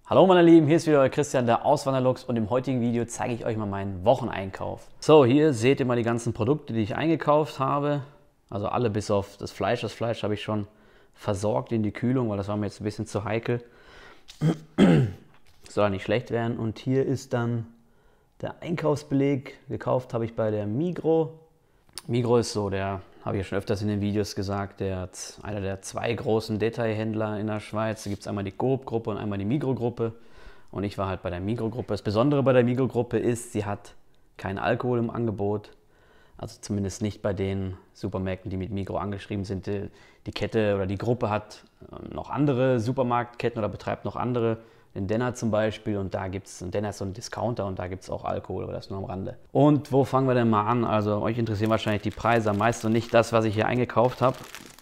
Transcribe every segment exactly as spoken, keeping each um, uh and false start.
Hallo meine Lieben, hier ist wieder euer Christian, der Auswanderlux, und im heutigen Video zeige ich euch mal meinen Wocheneinkauf. So, hier seht ihr mal die ganzen Produkte, die ich eingekauft habe. Also alle bis auf das Fleisch. Das Fleisch habe ich schon versorgt in die Kühlung, weil das war mir jetzt ein bisschen zu heikel. Soll nicht schlecht werden. Und hier ist dann der Einkaufsbeleg. Gekauft habe ich bei der Migros. Migros ist so der, habe ich ja schon öfters in den Videos gesagt, der, einer der zwei großen Detailhändler in der Schweiz. Da gibt es einmal die Coop-Gruppe und einmal die Migros-Gruppe. Und ich war halt bei der Migros-Gruppe. Das Besondere bei der Migros-Gruppe ist, sie hat keinen Alkohol im Angebot. Also zumindest nicht bei den Supermärkten, die mit Migros angeschrieben sind. Die, die Kette oder die Gruppe hat noch andere Supermarktketten oder betreibt noch andere. Den Denner zum Beispiel, und da gibt es, Denner ist so ein Discounter und da gibt es auch Alkohol, aber das nur am Rande. Und wo fangen wir denn mal an? Also euch interessieren wahrscheinlich die Preise am meisten und nicht das, was ich hier eingekauft habe.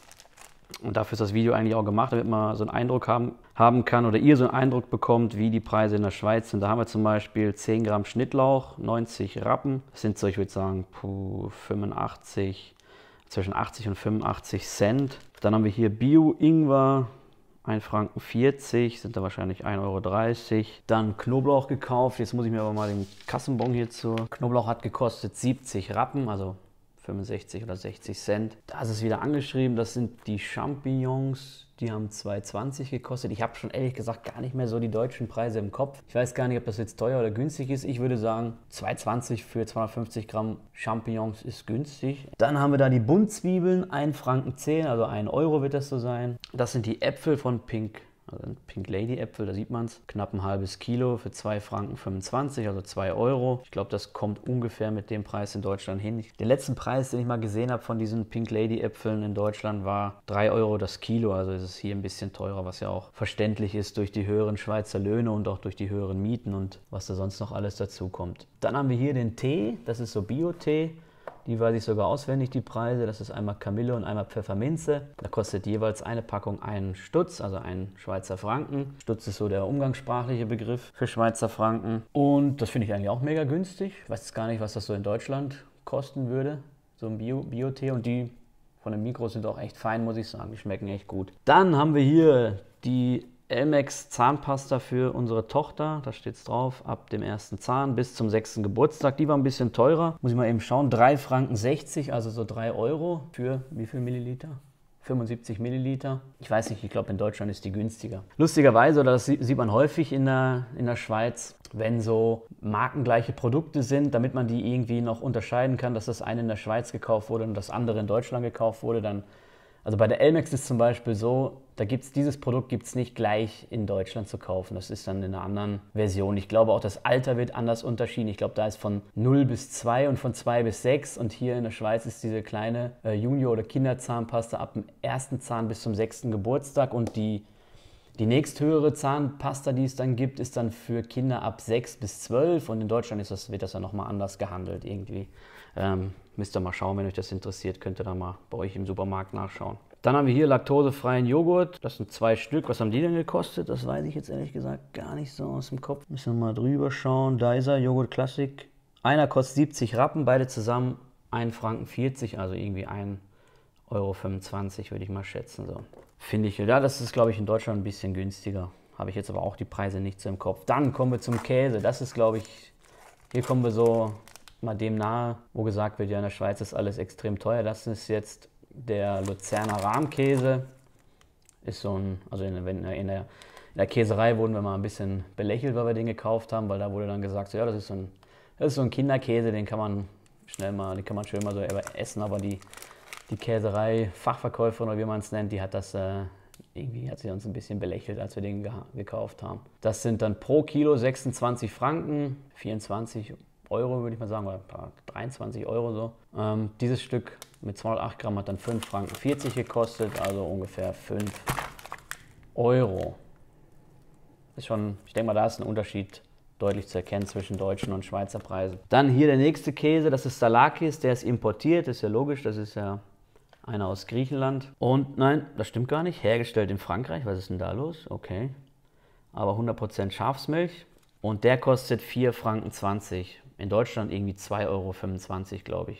Und dafür ist das Video eigentlich auch gemacht, damit man so einen Eindruck haben, haben kann oder ihr so einen Eindruck bekommt, wie die Preise in der Schweiz sind. Da haben wir zum Beispiel zehn Gramm Schnittlauch, neunzig Rappen. Das sind so, ich würde sagen, puh, fünfundachtzig, zwischen achtzig und fünfundachtzig Cent. Dann haben wir hier Bio-Ingwer. ein Franken vierzig, sind da wahrscheinlich ein Euro dreißig. Dann Knoblauch gekauft. Jetzt muss ich mir aber mal den Kassenbon hierzu. Knoblauch hat gekostet siebzig Rappen, also fünfundsechzig oder sechzig Cent. Da ist es wieder angeschrieben. Das sind die Champignons. Die haben zwei zwanzig gekostet. Ich habe schon ehrlich gesagt gar nicht mehr so die deutschen Preise im Kopf. Ich weiß gar nicht, ob das jetzt teuer oder günstig ist. Ich würde sagen, zwei zwanzig für zweihundertfünfzig Gramm Champignons ist günstig. Dann haben wir da die Buntzwiebeln, ein Franken zehn, also ein Euro wird das so sein. Das sind die Äpfel von Pink. Also Pink Lady Äpfel, da sieht man es. Knapp ein halbes Kilo für zwei Franken fünfundzwanzig, also zwei Euro. Ich glaube, das kommt ungefähr mit dem Preis in Deutschland hin. Den letzten Preis, den ich mal gesehen habe von diesen Pink Lady Äpfeln in Deutschland, war drei Euro das Kilo. Also ist es hier ein bisschen teurer, was ja auch verständlich ist durch die höheren Schweizer Löhne und auch durch die höheren Mieten und was da sonst noch alles dazu kommt. Dann haben wir hier den Tee, das ist so Bio-Tee. Die weiß ich sogar auswendig, die Preise. Das ist einmal Kamille und einmal Pfefferminze. Da kostet jeweils eine Packung einen Stutz, also einen Schweizer Franken. Stutz ist so der umgangssprachliche Begriff für Schweizer Franken. Und das finde ich eigentlich auch mega günstig. Ich weiß jetzt gar nicht, was das so in Deutschland kosten würde, so ein Bio, Bio-Tee. Und die von den Migros sind auch echt fein, muss ich sagen. Die schmecken echt gut. Dann haben wir hier die Elmex Zahnpasta für unsere Tochter, da steht es drauf, ab dem ersten Zahn bis zum sechsten Geburtstag. Die war ein bisschen teurer, muss ich mal eben schauen, drei Franken sechzig, also so drei Euro für wie viel Milliliter? fünfundsiebzig Milliliter. Ich weiß nicht, ich glaube in Deutschland ist die günstiger. Lustigerweise, oder das sieht man häufig in der, in der Schweiz, wenn so markengleiche Produkte sind, damit man die irgendwie noch unterscheiden kann, dass das eine in der Schweiz gekauft wurde und das andere in Deutschland gekauft wurde, dann. Also bei der Elmex ist zum Beispiel so, da gibt's dieses Produkt gibt es nicht gleich in Deutschland zu kaufen. Das ist dann in einer anderen Version. Ich glaube auch, das Alter wird anders unterschieden. Ich glaube, da ist von null bis zwei und von zwei bis sechs. Und hier in der Schweiz ist diese kleine äh, Junior- oder Kinderzahnpasta ab dem ersten Zahn bis zum sechsten Geburtstag. Und die, die nächsthöhere Zahnpasta, die es dann gibt, ist dann für Kinder ab sechs bis zwölf. Und in Deutschland ist das, wird das dann nochmal anders gehandelt irgendwie. Ähm, müsst ihr mal schauen, wenn euch das interessiert, könnt ihr da mal bei euch im Supermarkt nachschauen. Dann haben wir hier laktosefreien Joghurt. Das sind zwei Stück. Was haben die denn gekostet? Das weiß ich jetzt ehrlich gesagt gar nicht so aus dem Kopf. Müssen wir mal drüber schauen. Daiser Joghurt Classic. Einer kostet siebzig Rappen, beide zusammen ein Franken vierzig, also irgendwie ein Euro fünfundzwanzig würde ich mal schätzen. So. Finde ich, ja, das ist glaube ich in Deutschland ein bisschen günstiger. Habe ich jetzt aber auch die Preise nicht so im Kopf. Dann kommen wir zum Käse. Das ist glaube ich, hier kommen wir so mal dem nahe, wo gesagt wird, ja in der Schweiz ist alles extrem teuer. Das ist jetzt der Luzerner Rahmkäse. Ist so ein, also in, in, der, in der Käserei wurden wir mal ein bisschen belächelt, weil wir den gekauft haben, weil da wurde dann gesagt, so, ja das ist so ein, das ist so ein Kinderkäse, den kann man schnell mal, den kann man schön mal so essen, aber die, die Käserei Fachverkäuferin oder wie man es nennt, die hat das äh, irgendwie hat sie uns ein bisschen belächelt, als wir den gekauft haben. Das sind dann pro Kilo sechsundzwanzig Franken, vierundzwanzig Euro würde ich mal sagen, oder dreiundzwanzig Euro so. Ähm, dieses Stück mit zweihundertacht Gramm hat dann fünf Franken vierzig gekostet, also ungefähr fünf Euro. Ist schon, ich denke mal, da ist ein Unterschied deutlich zu erkennen zwischen deutschen und Schweizer Preisen. Dann hier der nächste Käse, das ist Salakis, der ist importiert, ist ja logisch, das ist ja einer aus Griechenland. Und nein, das stimmt gar nicht, hergestellt in Frankreich, was ist denn da los? Okay, aber hundert Prozent Schafsmilch und der kostet vier Franken zwanzig. In Deutschland irgendwie zwei Euro fünfundzwanzig, glaube ich.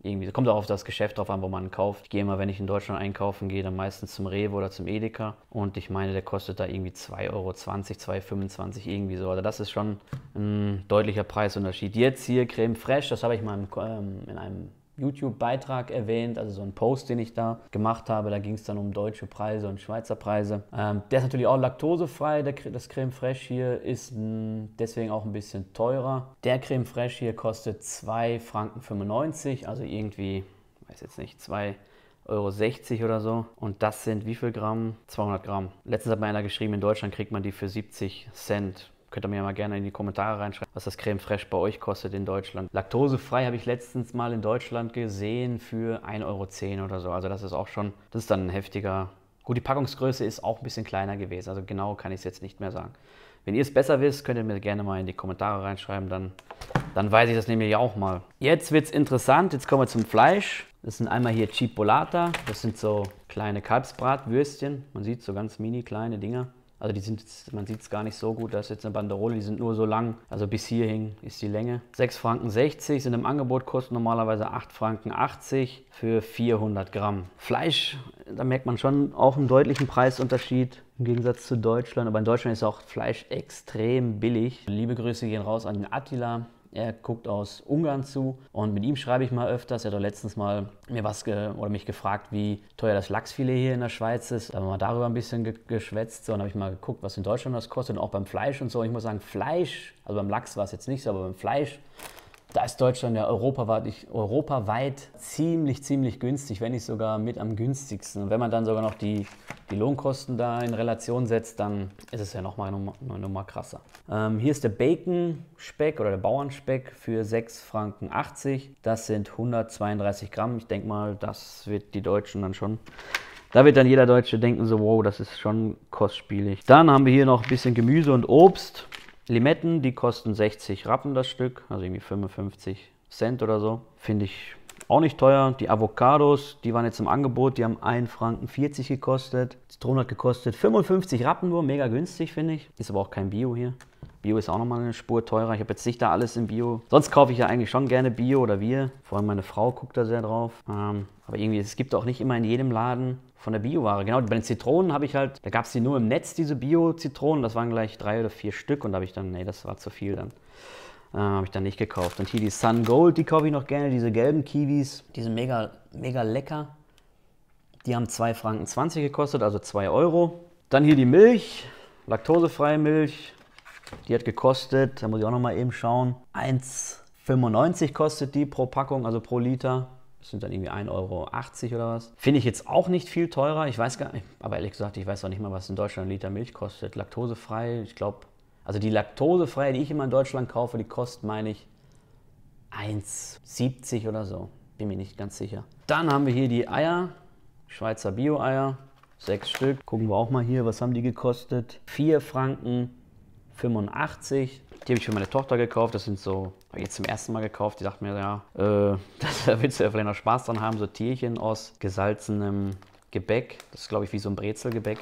Irgendwie, kommt auch auf das Geschäft drauf an, wo man kauft. Ich gehe immer, wenn ich in Deutschland einkaufen gehe, dann meistens zum Rewe oder zum Edeka. Und ich meine, der kostet da irgendwie zwei Euro zwanzig, zwei Euro fünfundzwanzig, irgendwie so. Also das ist schon ein deutlicher Preisunterschied. Jetzt hier Creme Fraiche, das habe ich mal in, ähm, in einem YouTube-Beitrag erwähnt, also so ein Post, den ich da gemacht habe. Da ging es dann um deutsche Preise und Schweizer Preise. Ähm, der ist natürlich auch laktosefrei, der, das Creme Fraiche hier ist mh, deswegen auch ein bisschen teurer. Der Creme Fraiche hier kostet zwei Franken fünfundneunzig, also irgendwie, weiß jetzt nicht, zwei Euro sechzig oder so. Und das sind wie viel Gramm? zweihundert Gramm. Letztens hat mir einer geschrieben, in Deutschland kriegt man die für siebzig Cent. Könnt ihr mir mal gerne in die Kommentare reinschreiben, was das Creme Fraiche bei euch kostet in Deutschland. Laktosefrei habe ich letztens mal in Deutschland gesehen für ein Euro zehn oder so. Also das ist auch schon, das ist dann ein heftiger... Gut, die Packungsgröße ist auch ein bisschen kleiner gewesen. Also genau kann ich es jetzt nicht mehr sagen. Wenn ihr es besser wisst, könnt ihr mir gerne mal in die Kommentare reinschreiben. Dann, dann weiß ich das nämlich auch mal. Jetzt wird es interessant. Jetzt kommen wir zum Fleisch. Das sind einmal hier Chipolata. Das sind so kleine Kalbsbratwürstchen. Man sieht so ganz mini kleine Dinger. Also die sind, man sieht es gar nicht so gut, da ist jetzt eine Banderole, die sind nur so lang, also bis hierhin ist die Länge. sechs Franken sechzig sind im Angebot, kosten normalerweise acht Franken achtzig für vierhundert Gramm. Fleisch, da merkt man schon auch einen deutlichen Preisunterschied im Gegensatz zu Deutschland, aber in Deutschland ist auch Fleisch extrem billig. Liebe Grüße gehen raus an den Attila. Er guckt aus Ungarn zu und mit ihm schreibe ich mal öfters. Er hat doch letztens mal mir was ge oder mich gefragt, wie teuer das Lachsfilet hier in der Schweiz ist. Da haben wir mal darüber ein bisschen ge geschwätzt. So, und habe ich mal geguckt, was in Deutschland das kostet und auch beim Fleisch und so. Und ich muss sagen, Fleisch, also beim Lachs war es jetzt nicht so, aber beim Fleisch, da ist Deutschland ja europaweit, europaweit ziemlich, ziemlich günstig, wenn nicht sogar mit am günstigsten. Und wenn man dann sogar noch die, die Lohnkosten da in Relation setzt, dann ist es ja nochmal eine, eine Nummer krasser. Ähm, hier ist der Bacon-Speck oder der Bauernspeck für sechs Franken achtzig. Das sind hundertzweiunddreißig Gramm. Ich denke mal, das wird die Deutschen dann schon... Da wird dann jeder Deutsche denken so, wow, das ist schon kostspielig. Dann haben wir hier noch ein bisschen Gemüse und Obst. Limetten, die kosten sechzig Rappen das Stück, also irgendwie fünfundfünfzig Cent oder so. Finde ich auch nicht teuer. Die Avocados, die waren jetzt im Angebot, die haben ein Franken vierzig gekostet. Zitrone hat gekostet fünfundfünfzig Rappen nur, mega günstig, finde ich. Ist aber auch kein Bio hier. Bio ist auch nochmal eine Spur teurer. Ich habe jetzt nicht da alles im Bio. Sonst kaufe ich ja eigentlich schon gerne Bio oder wir. Vor allem meine Frau guckt da sehr drauf. Ähm, aber irgendwie, es gibt auch nicht immer in jedem Laden von der Bioware. Genau, bei den Zitronen habe ich halt, da gab es die nur im Netz, diese Bio-Zitronen. Das waren gleich drei oder vier Stück und da habe ich dann, nee, das war zu viel dann. Äh, habe ich dann nicht gekauft. Und hier die Sun Gold, die kaufe ich noch gerne, diese gelben Kiwis. Die sind mega, mega lecker. Die haben zwei Franken zwanzig gekostet, also zwei Euro. Dann hier die Milch, laktosefreie Milch. Die hat gekostet, da muss ich auch noch mal eben schauen, eins fünfundneunzig kostet die pro Packung, also pro Liter. Das sind dann irgendwie ein Euro achtzig oder was. Finde ich jetzt auch nicht viel teurer. Ich weiß gar nicht, aber ehrlich gesagt, ich weiß auch nicht mal, was in Deutschland ein Liter Milch kostet. Laktosefrei, ich glaube, also die laktosefreie, die ich immer in Deutschland kaufe, die kostet, meine ich, eins siebzig oder so. Bin mir nicht ganz sicher. Dann haben wir hier die Eier, Schweizer Bio-Eier, sechs Stück. Gucken wir auch mal hier, was haben die gekostet? vier Franken fünfundachtzig. Die habe ich für meine Tochter gekauft. Das sind so, habe ich jetzt zum ersten Mal gekauft. Die dachte mir, ja, äh, da willst du ja vielleicht noch Spaß dran haben. So Tierchen aus gesalzenem Gebäck. Das ist, glaube ich, wie so ein Brezelgebäck.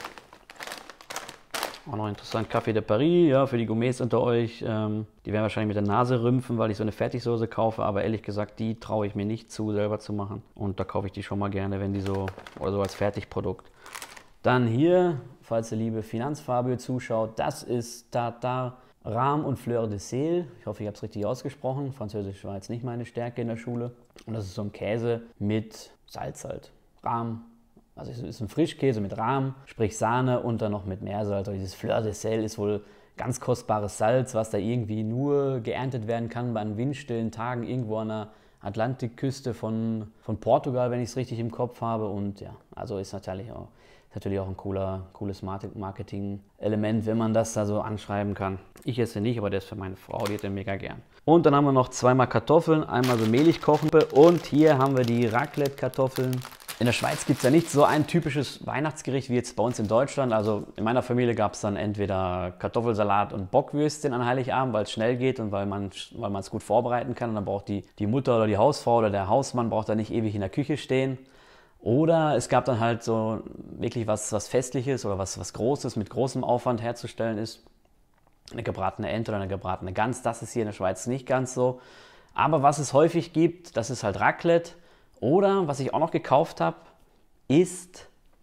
Auch noch interessant. Café de Paris, ja, für die Gourmets unter euch. Ähm, die werden wahrscheinlich mit der Nase rümpfen, weil ich so eine Fertigsoße kaufe. Aber ehrlich gesagt, die traue ich mir nicht zu, selber zu machen. Und da kaufe ich die schon mal gerne, wenn die so, oder so als Fertigprodukt. Dann hier, falls ihr liebe Finanzfabio zuschaut, das ist Tartare, Rahm und Fleur de Sel. Ich hoffe, ich habe es richtig ausgesprochen. Französisch war jetzt nicht meine Stärke in der Schule. Und das ist so ein Käse mit Salz halt. Rahm, also es ist ein Frischkäse mit Rahm, sprich Sahne und dann noch mit Meersalz. Und dieses Fleur de Sel ist wohl ganz kostbares Salz, was da irgendwie nur geerntet werden kann bei windstillen Tagen irgendwo an der Atlantikküste von, von Portugal, wenn ich es richtig im Kopf habe. Und ja, also ist natürlich auch, ist natürlich auch ein cooler, cooles Marketing-Element, wenn man das da so anschreiben kann. Ich esse nicht, aber der ist für meine Frau, die hat den mega gern. Und dann haben wir noch zweimal Kartoffeln, einmal so mehlig kochen. Und hier haben wir die Raclette-Kartoffeln. In der Schweiz gibt es ja nicht so ein typisches Weihnachtsgericht wie jetzt bei uns in Deutschland. Also in meiner Familie gab es dann entweder Kartoffelsalat und Bockwürstchen an Heiligabend, weil es schnell geht und weil man weil man es gut vorbereiten kann. Und dann braucht die, die Mutter oder die Hausfrau oder der Hausmann braucht da nicht ewig in der Küche stehen. Oder es gab dann halt so wirklich was, was Festliches oder was, was Großes mit großem Aufwand herzustellen ist. Eine gebratene Ente oder eine gebratene Gans, das ist hier in der Schweiz nicht ganz so. Aber was es häufig gibt, das ist halt Raclette. Oder was ich auch noch gekauft habe, ist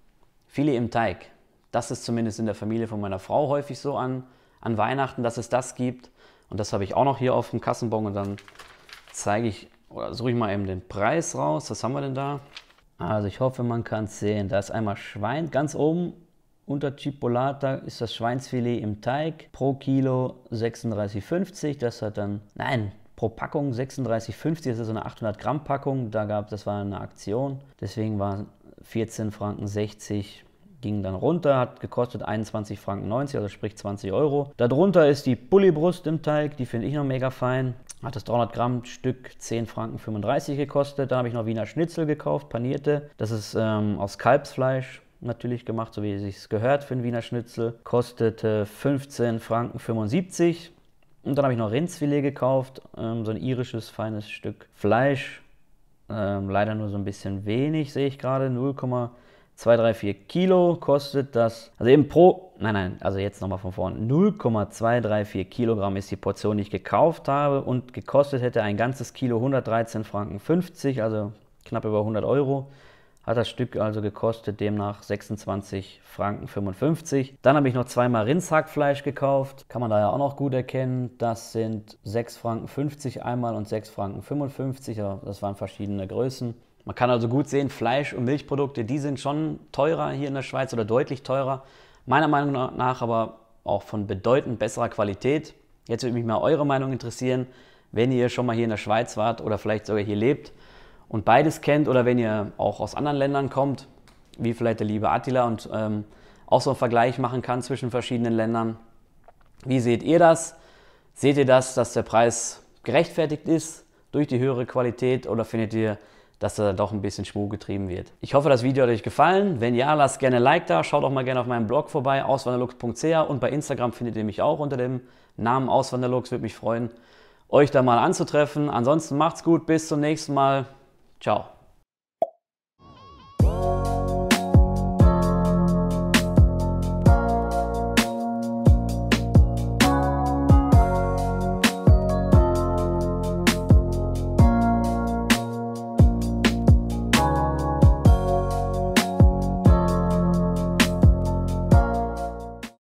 Filet im Teig. Das ist zumindest in der Familie von meiner Frau häufig so an, an Weihnachten, dass es das gibt. Und das habe ich auch noch hier auf dem Kassenbon. Und dann zeige ich, oder suche ich mal eben den Preis raus. Was haben wir denn da? Also ich hoffe, man kann es sehen. Da ist einmal Schwein ganz oben. Unter Chipolata ist das Schweinsfilet im Teig. Pro Kilo sechsunddreißig fünfzig. Das hat dann, nein, pro Packung sechsunddreißig fünfzig. Das ist so eine achthundert Gramm Packung. Da gab, das war eine Aktion. Deswegen war vierzehn Franken sechzig. Ging dann runter, hat gekostet einundzwanzig Franken neunzig, also sprich zwanzig Euro. Darunter ist die Bulli-Brust im Teig, die finde ich noch mega fein. Hat das dreihundert Gramm Stück zehn Franken fünfunddreißig gekostet. Dann habe ich noch Wiener Schnitzel gekauft, panierte. Das ist ähm, aus Kalbsfleisch natürlich gemacht, so wie es sich gehört für einen Wiener Schnitzel. Kostete fünfzehn Franken fünfundsiebzig. Und dann habe ich noch Rindsfilet gekauft, ähm, so ein irisches feines Stück Fleisch. Ähm, leider nur so ein bisschen wenig, sehe ich gerade, null Komma zweihundertvierunddreißig Kilo kostet das, also eben pro, nein, nein, also jetzt nochmal von vorne, null Komma zweihundertvierunddreißig Kilogramm ist die Portion, die ich gekauft habe, und gekostet hätte ein ganzes Kilo hundertdreizehn Franken fünfzig, also knapp über hundert Euro, hat das Stück also gekostet, demnach sechsundzwanzig Franken fünfundfünfzig. Dann habe ich noch zweimal Rindshackfleisch gekauft, kann man da ja auch noch gut erkennen, das sind sechs Franken fünfzig einmal und sechs Franken fünfundfünfzig, das waren verschiedene Größen. Man kann also gut sehen, Fleisch- und Milchprodukte, die sind schon teurer hier in der Schweiz oder deutlich teurer. Meiner Meinung nach aber auch von bedeutend besserer Qualität. Jetzt würde mich mal eure Meinung interessieren, wenn ihr schon mal hier in der Schweiz wart oder vielleicht sogar hier lebt und beides kennt, oder wenn ihr auch aus anderen Ländern kommt, wie vielleicht der liebe Attila, und ähm, auch so einen Vergleich machen kann zwischen verschiedenen Ländern. Wie seht ihr das? Seht ihr das, dass der Preis gerechtfertigt ist durch die höhere Qualität, oder findet ihr, dass da doch ein bisschen Schwur getrieben wird? Ich hoffe, das Video hat euch gefallen. Wenn ja, lasst gerne ein Like da. Schaut auch mal gerne auf meinem Blog vorbei, auswanderlux punkt c h, und bei Instagram findet ihr mich auch unter dem Namen Auswanderlux. Würde mich freuen, euch da mal anzutreffen. Ansonsten macht's gut, bis zum nächsten Mal. Ciao.